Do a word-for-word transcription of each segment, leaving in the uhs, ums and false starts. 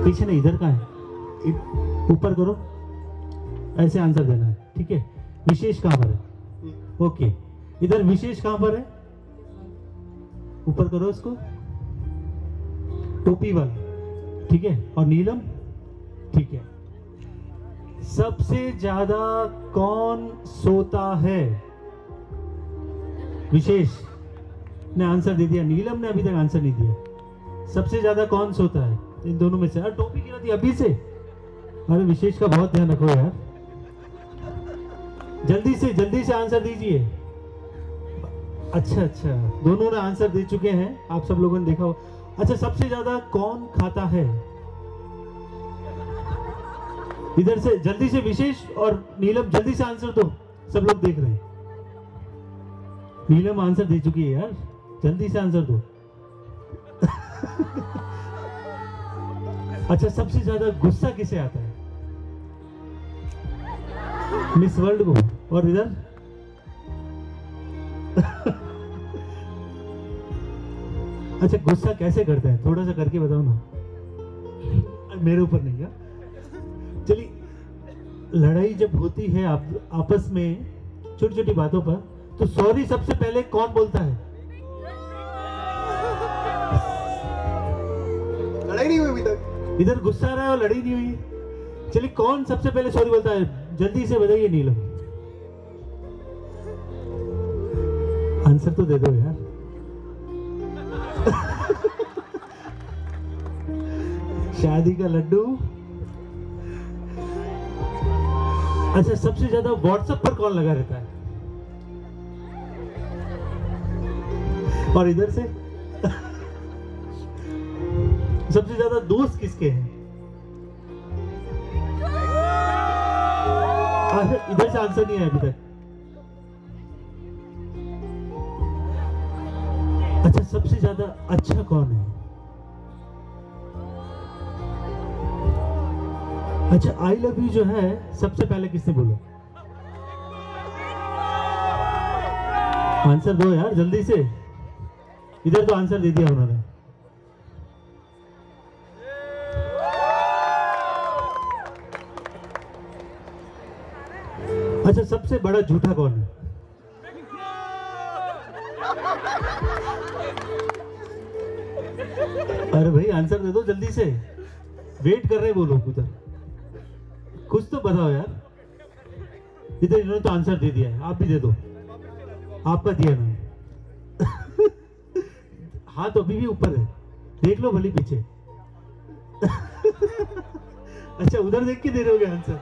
पीछे नहीं, इधर का है, ऊपर करो, ऐसे आंसर देना है, ठीक है। विशेष कहाँ पर है? ओके, इधर विशेष कहाँ पर है? ऊपर करो इसको, टोपी वाला, ठीक है। और नीलम, ठीक है। सबसे ज्यादा कौन सोता है? विशेष ने आंसर दे दिया, नीलम ने अभी तक आंसर नहीं दिया। सबसे ज्यादा कौन सोता है इन दोनों में से? अरे टोपी गिरा दी अभी से। अरे विशेष का बहुत ध्यान रखो यार, जल्दी से जल्दी से आंसर दीजिए। अच्छा अच्छा, दोनों ने आंसर दे चुके हैं, आप सब लोगों ने देखा हो। अच्छा, सबसे ज्यादा कौन खाता है? इधर से जल्दी से विशेष और नीलम जल्दी से आंसर दो, सब लोग देख रहे हैं। नीलम आंसर दे चुकी है यार, जल्दी से आंसर दो। अच्छा, सबसे ज्यादा गुस्सा किसे आता है? मिस वर्ल्ड को। और इधर अच्छा, गुस्सा कैसे करते हैं? थोड़ा सा करके बताओ ना, मेरे ऊपर नहीं है। चलिए, लड़ाई जब होती है आप आपस में छोटी छोटी बातों पर, तो सॉरी सबसे पहले कौन बोलता है? लड़ाई नहीं हुई अभी तक, इधर गुस्सा आ रहा है और लड़ाई नहीं हुई। चलिए, कौन सबसे पहले सॉरी बोलता है? जल्दी से बताइए नीलम, आंसर तो दे दो यार। शादी का लड्डू। अच्छा, सबसे ज्यादा व्हाट्सएप पर कौन लगा रहता है? और इधर से सबसे ज्यादा दोस्त किसके हैं? इधर से आंसर नहीं आया अभी तक। अच्छा, सबसे ज्यादा अच्छा कौन है? अच्छा, आई लव यू जो है सबसे पहले किसने बोला? आंसर दो यार जल्दी से, इधर तो आंसर दे दिया उन्होंने। अच्छा, सबसे बड़ा झूठा कौन है? अरे भाई आंसर दे दो जल्दी से, वेट कर रहे हैं वो लोग उधर, कुछ तो बताओ यार। इधर इन्होंने तो आंसर दे दिया है, आप भी दे दो, आपका दिया ना। हाथ अभी भी ऊपर है, देख लो भली पीछे। अच्छा, उधर देख के दे रहे होगे आंसर।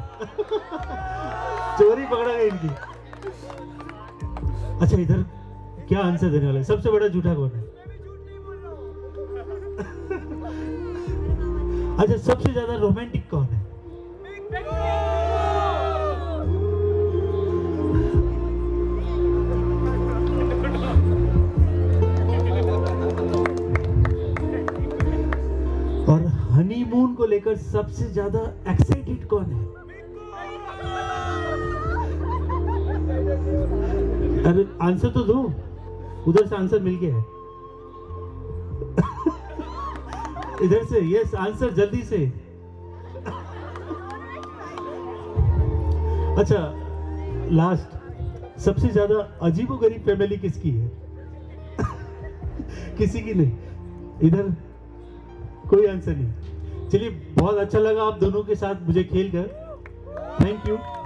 चोरी पकड़ा गया इनकी। अच्छा, इधर क्या आंसर देने वाले? सबसे बड़ा झूठा कौन है? अच्छा, सबसे ज्यादा रोमांटिक कौन है? और हनीमून को लेकर सबसे ज्यादा एक्साइटेड कौन है? अरे आंसर तो दो, उधर से आंसर मिल गया है। इधर से यस आंसर जल्दी से। अच्छा, लास्ट, सबसे ज्यादा अजीबोगरीब फैमिली किसकी है? किसी की नहीं, इधर कोई आंसर नहीं। चलिए, बहुत अच्छा लगा आप दोनों के साथ मुझे खेलकर, थैंक यू।